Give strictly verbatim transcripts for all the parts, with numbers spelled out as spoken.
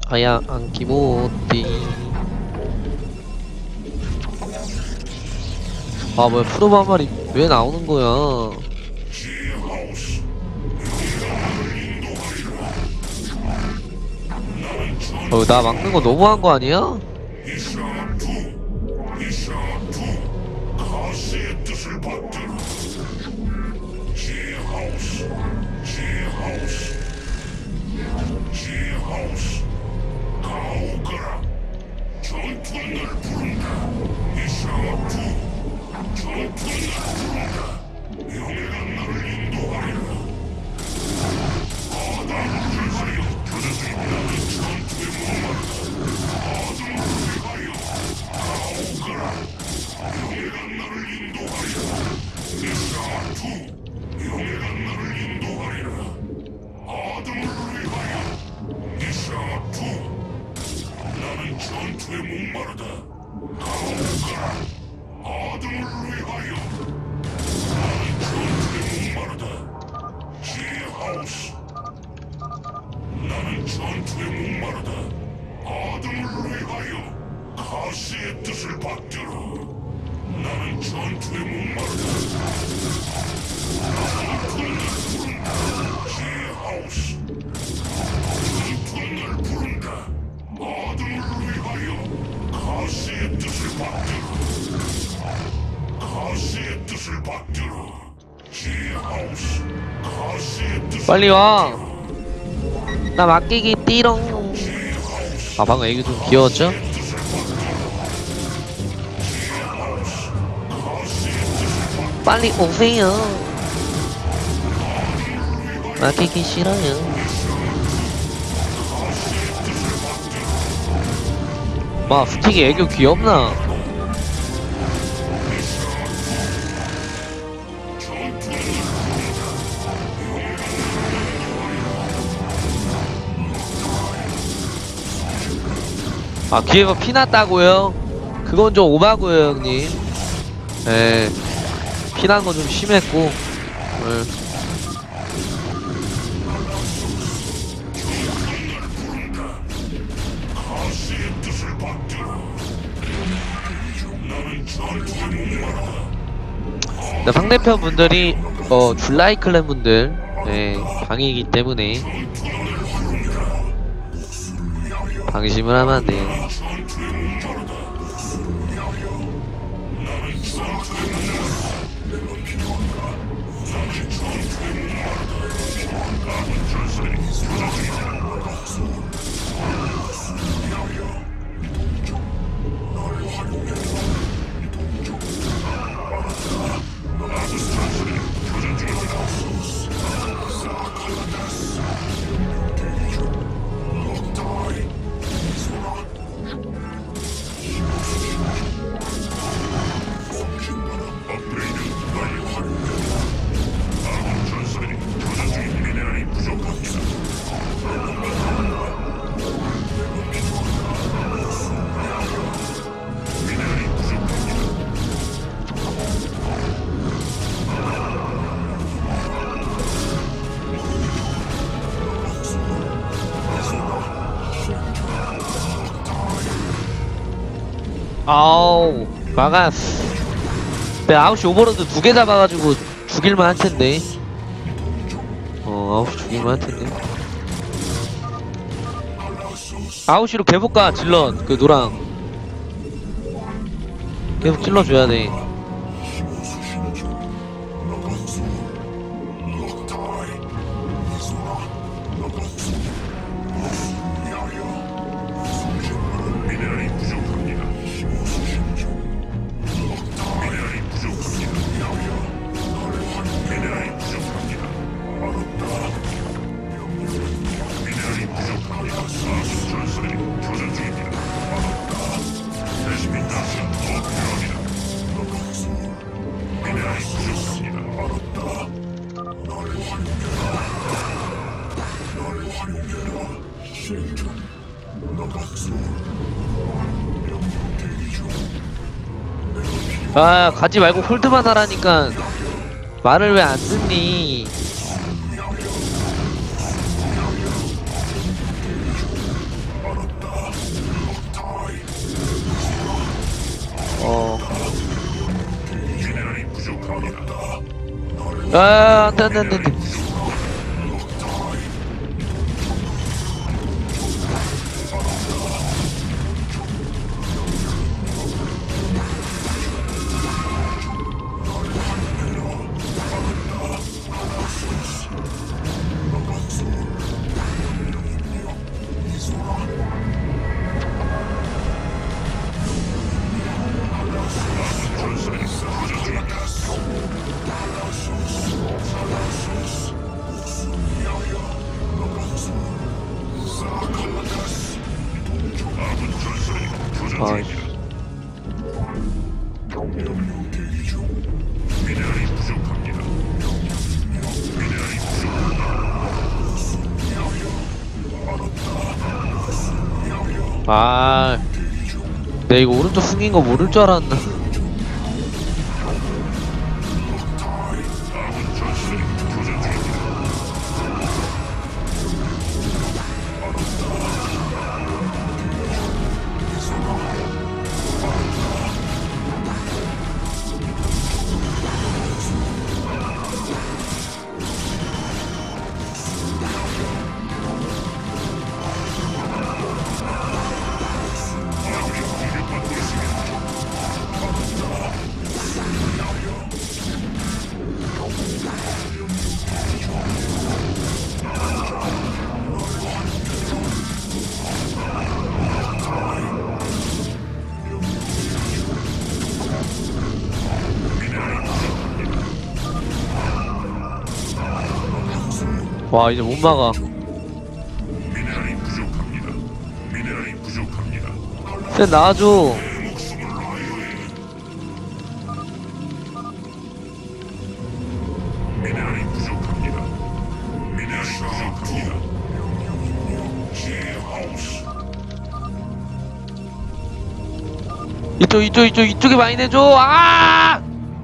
아야 안기모띠. 아 뭐야 프로브 한 마리 왜 나오는 거야? 어, 나 막는 거 너무한 거 아니야? 빨리 와. 나 맡기기 띠롱. 아 방금 애기 좀 귀여웠죠? 빨리 오세요. 맡기기 싫어요. 마 스틱이 애교 귀엽나? 아 귀에가 피났다고요? 그건 좀 오바고요 형님. 에 피난 건 좀 심했고. 에. 상대편 분들이 어 줄라이 클랜 분들 네, 방이기 때문에 방심을 하면 안 돼요. 아우 막았어. 내 아홉 시 오버로드 두 개 잡아가지고 죽일만 할 텐데. 어 아홉 시 죽일만 할 텐데. 아홉 시로 개볼까 질럿 그 노랑 계속 찔러줘야 돼. 아 가지 말고 홀드만 하라니까 말을 왜 안 듣니? 아, 안 돼, 안 돼, 안 돼, 안 돼. 아이씨. 아, 내 이거 오른쪽 숨긴 거 모를 줄 알았나. 와, 이제 못 막아. 미네랄이 부족합니다. 미네랄이 부족합니다. 쟤 나와줘. 미네랄이 부족합니다. 미네랄이 부족합니다. 제하우스 이쪽, 이쪽, 이쪽, 이쪽에 많이 내줘. 아!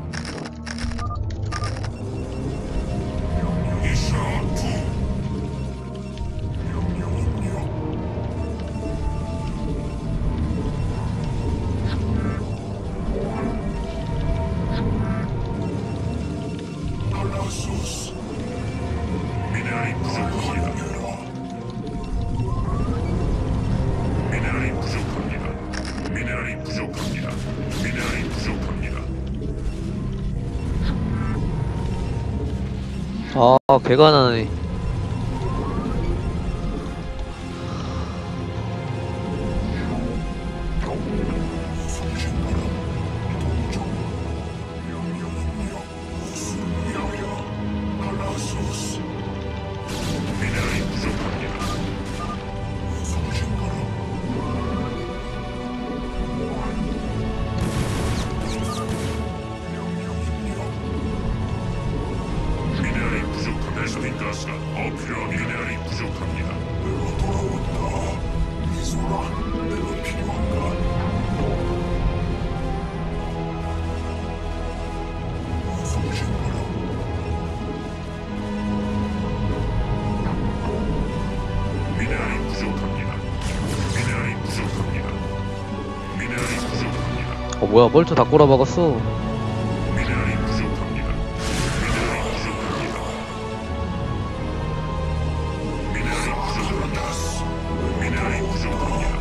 이샤투 칼라소스 미네랄이 부족합니다. 미네랄이 부족합니다. 미네랄이 부족합니다. 미네랄이 부족합니다. 아, 개가 나네. 칼라소스 미네랄이 부족합니다. 미네랄이 부족합니다. 베스핀 가스가 더 필요한 미네랄이 부족합니다. 내가 돌아왔다. 미소라, 내가 필요한가? 성신바람. 미네랄이 부족합니다. 미네랄이 부족합니다. 미네랄이 부족합니다. 어, 뭐야, 멀쩡 다 꼬라박았어. 미네랄이 부족합니다. 미네랄이 부족합니다. 미네랄이 부족합니다. 미네랄이 부족합니다.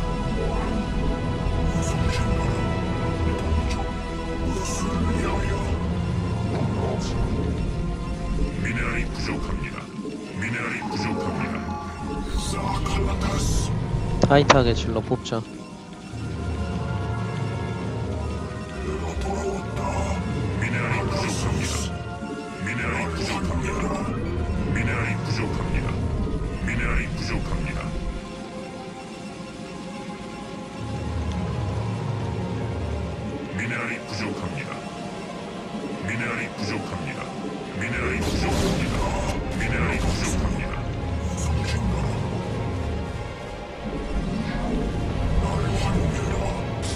미네랄이 부족합니다. 미네랄이 부족합니다. 사칼라타스 타이트하게 질러 뽑자. 내가 돌아왔다. 미네랄이 부족합니다. 미네랄이 부족합니다. 미네랄이 부족합니다. 미네랄이 부족합니다. 미네랄이 부족합니다. 미네랄이 부족합니다. 미네랄이 부족합니다. 미네랄이 부족합니다. 나를 활용해라.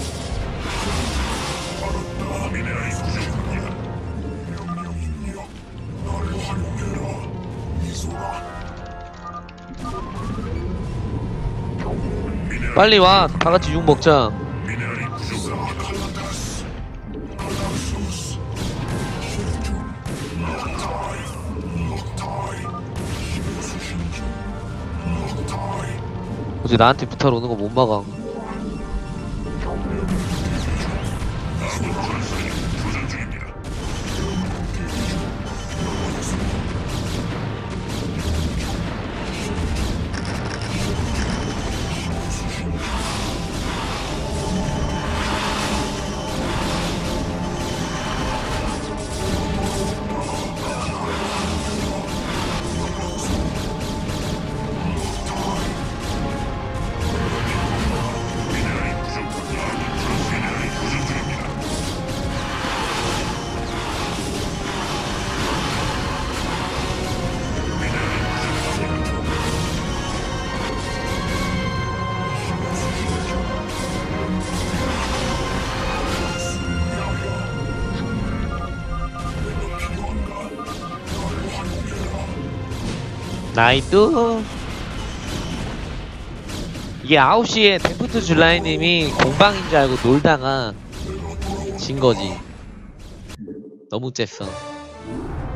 알았다. 미네랄이 부족합니다. 명령입니다. 나를 활용해라. 미소라. 미네랄이 빨리 와. 다 같이 육 먹자. 미네랄이 부족합니다. 칼라타스 칼라소스 실준 라타이 굳이 나한테 부타로 오는 거 못 막아. 나이뚜. 이게 아홉 시에 데프트 줄라이님이 공방인 줄 알고 놀다가 진 거지. 너무 쨌어.